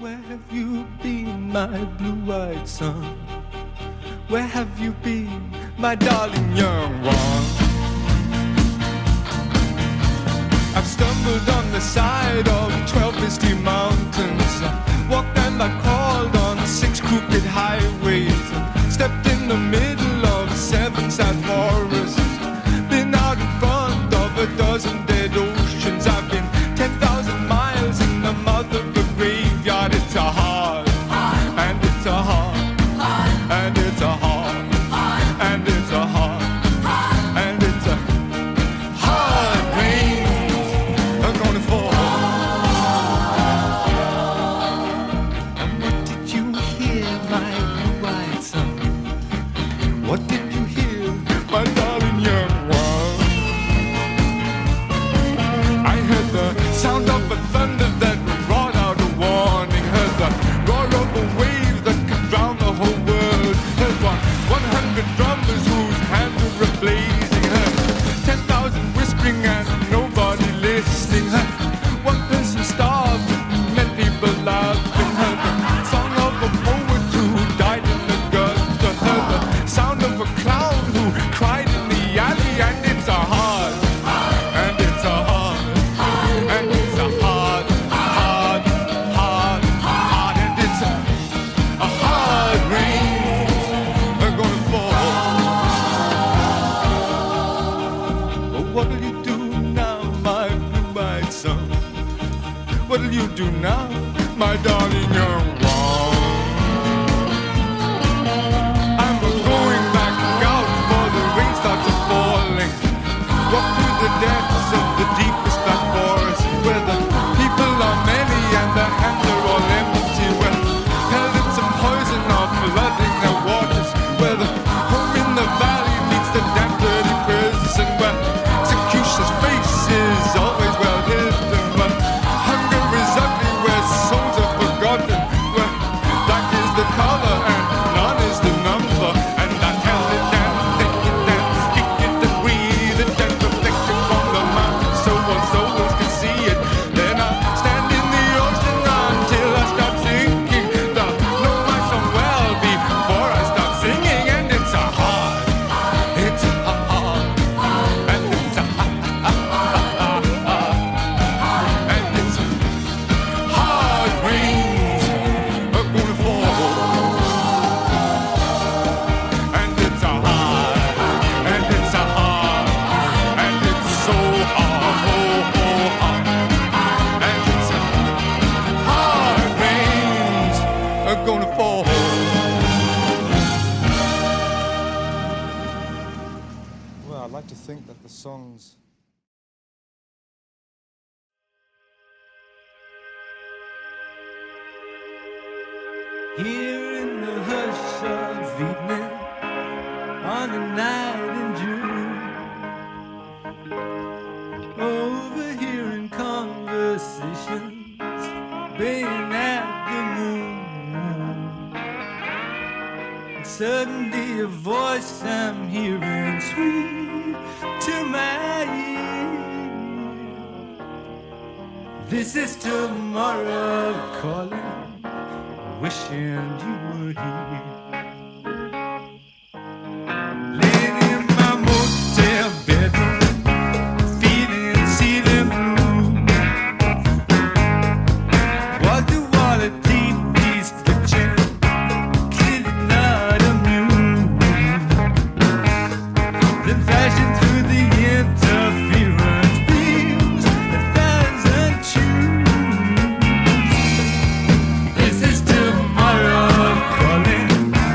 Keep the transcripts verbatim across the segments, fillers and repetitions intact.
Where have you been, my blue-eyed son? Where have you been, my darling young one? I've stumbled on the side of twelve misty mountains, walked and I crawled on six crooked highways, stepped in the middle of seven sad forests, been out in front of a dozen dead oceans. I've been ten thousand miles in the mouth of a graveyard. It's a hard, and it's a hard, and it's a hard, and it's a hard, and it's a hard rain are gonna fall. And what did you hear, my blue-eyed son? What did you hear, my darling young one? I heard the sound of a thunder that brought out a warning, heard the roar of a wave that could drown the whole world, heard one, one hundred drummers whose hands were blazing, heard ten thousand whispering and nobody listening, heard one person starved, many people laughing, heard the song of a poet who died in the gutter, heard the sound of a clown who cried in the alley. And it's a hard, and it's a hard, and it's a hard, hard, hard, hard, and it's a, a hard rain are gonna fall. Oh, what'll you do now, my blue-eyed son? What'll you do now, my darling young one? I'm going back out for the rain starts a falling. Walk through the depths of the deepest black forest, where the people are many and the hands are all empty, where hell and some poison are flooding their waters, where the home in the valley meets the damp dirty prison, where executioner's face is always well hidden, but hunger is ugly, where souls are forgotten, where black is the color and none is the number, and I tell it and think it and speak it and breathe it and reflect it from the mountain so all souls can see it. Then I stand in the ocean until I start sinking, to know my song well before I start singing. And it's a hard, it's a hard, and it's a hard, and it's a hard rains are gonna fall. And it's a hard, and it's a hard, and it's so hard, oh, oh, hard. And it's a hard rains are gonna fall. Well, I'd like to think that the songs Here in the hush of evening, on a night in June, overhearing conversations, baying at the moon. And suddenly a voice I'm hearing sweet to my ear. This is tomorrow calling, wishing you were here. Laying in my motel bedroom, feeling ceiling blue. Wall to wall a deep piece kitchen, clearly not immune. Then flashing through the interference beams, a thousand tunes. This is tomorrow calling,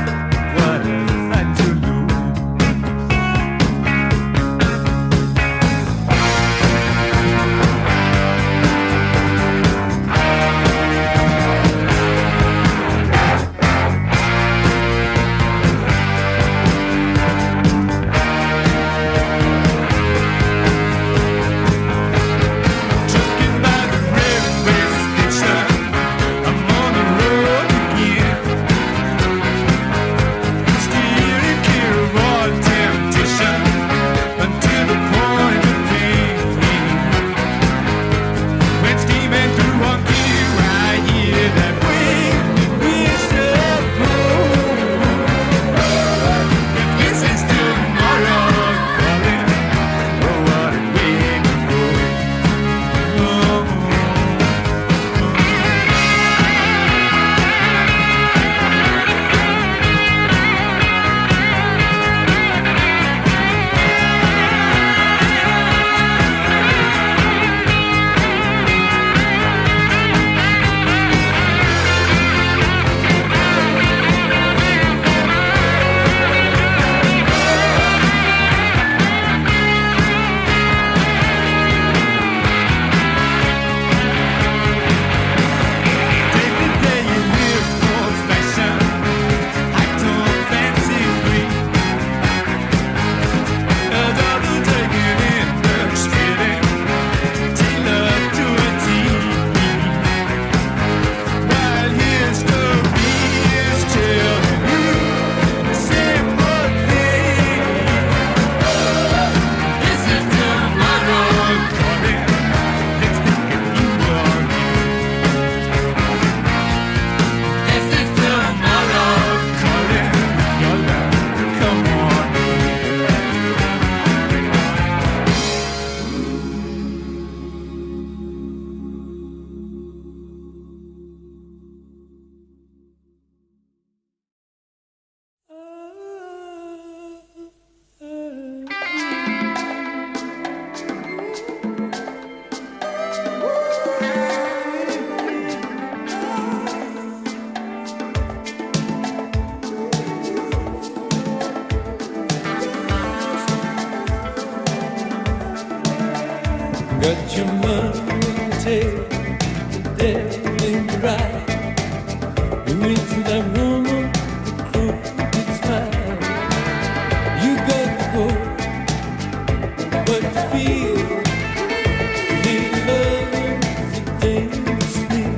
Got your money in the tail, the devil in the ride. You into that woman, the crooked smile. You got to go, but you feel the love is a dangerous thing.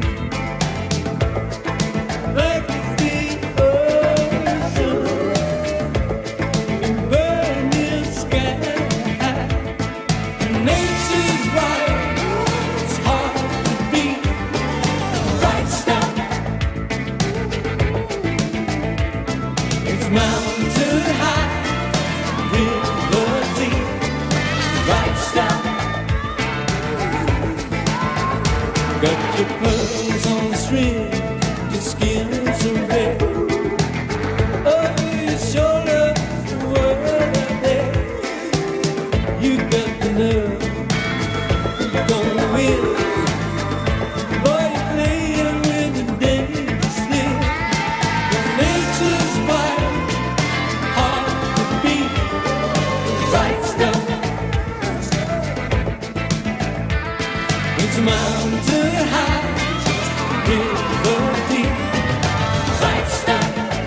Like the ocean, the burning sky. Nature's right, it's hard to beat. Right stop, it's mountain high, river deep. Right stop, got your pearls on the string, your skin's so red. Oh, your shoulders, the world out there. You got the nerve. Gonna win, boy, you're playing with the dangerous thing. Your nature's wild, hard to beat. Right stuff, it's mountain high, river deep. Right stuff.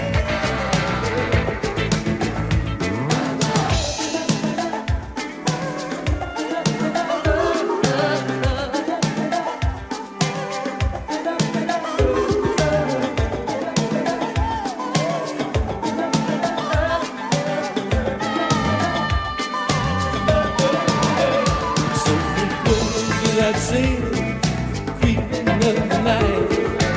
That same creeping of the night,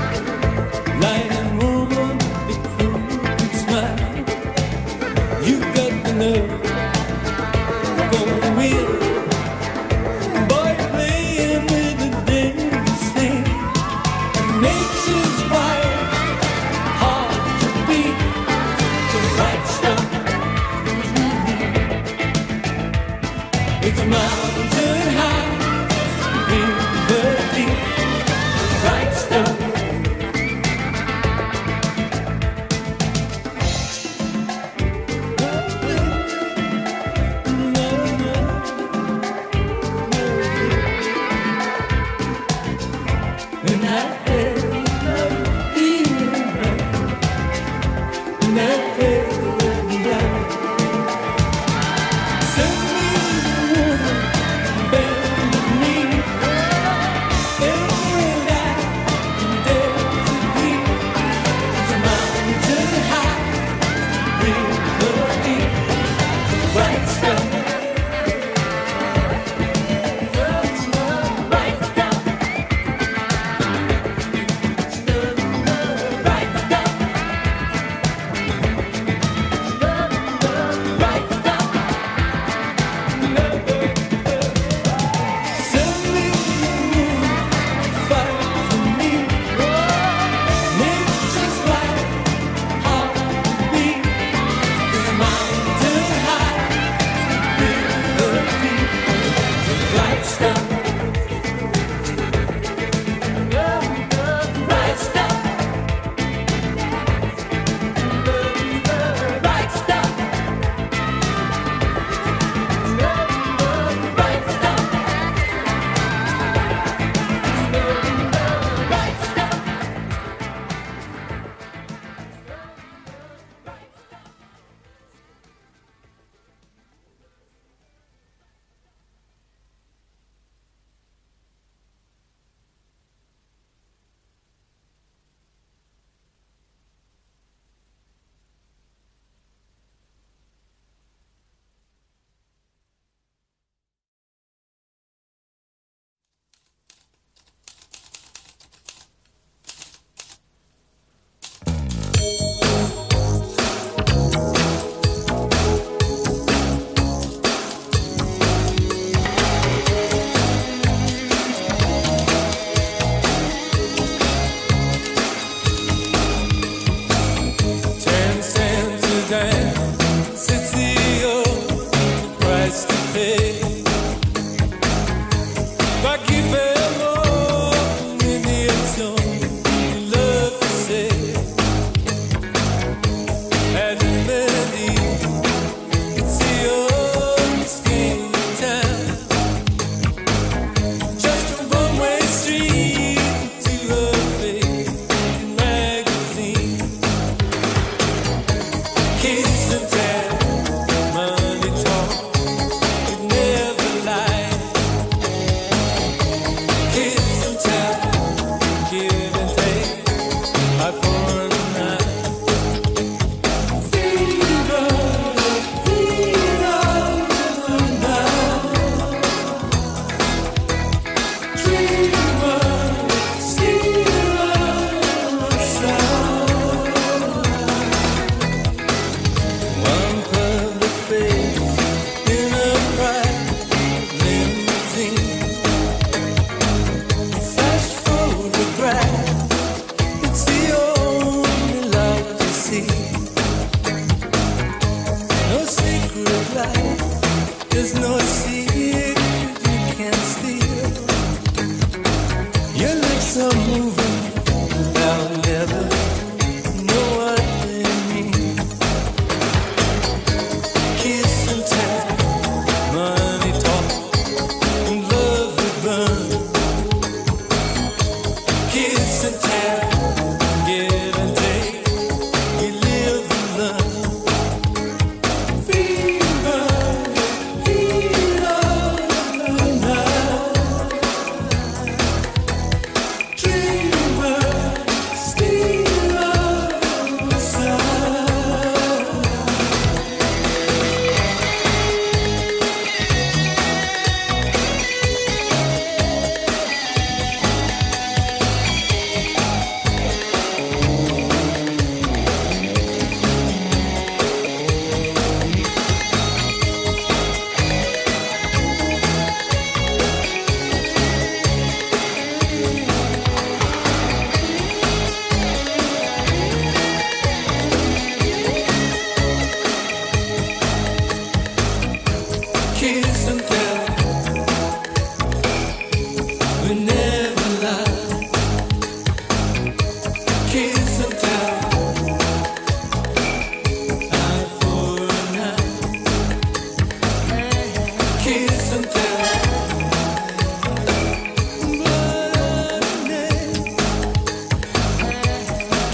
lying woman, the crooked smile. You got the nerve, gonna win. Boy, playing with the dangerous thing. Nature's wild, hard to beat. The right stuff, it's mountain high.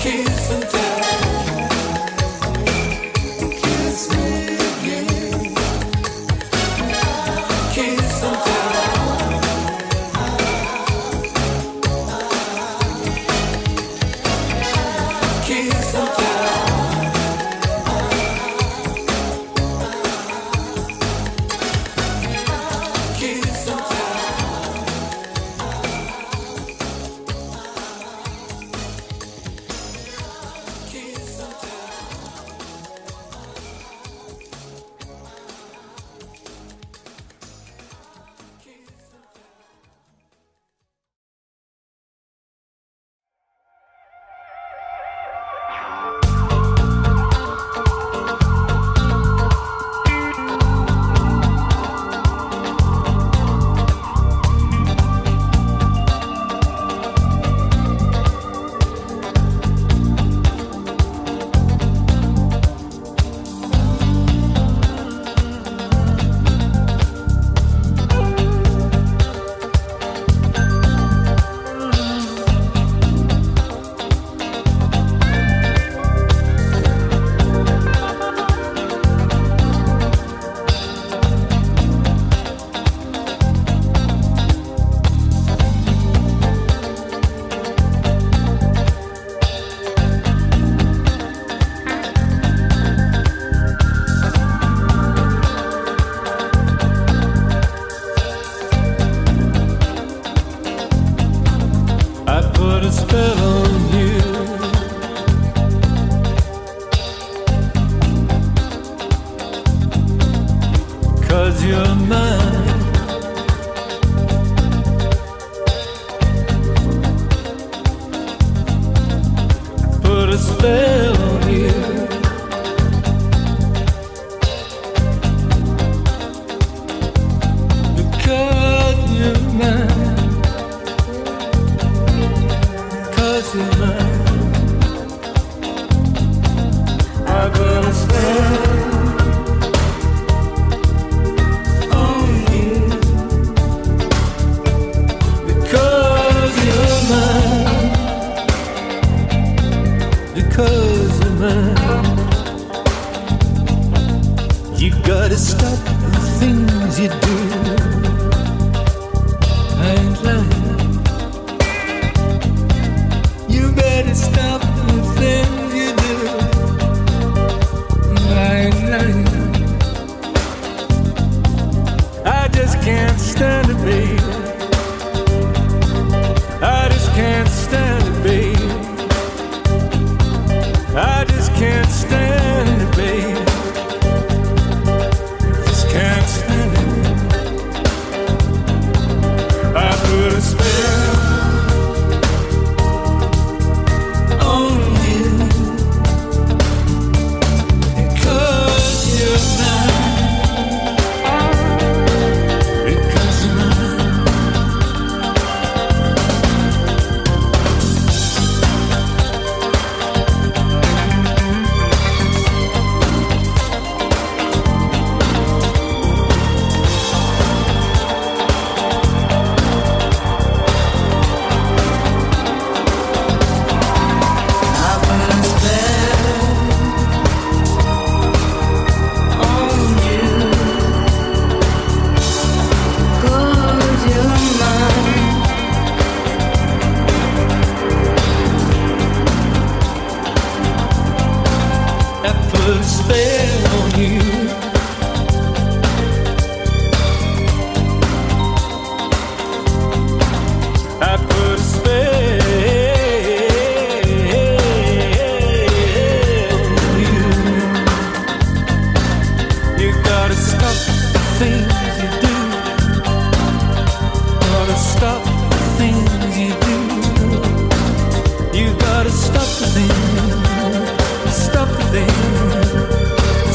Stop the thing, stop the thing.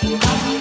Thank you.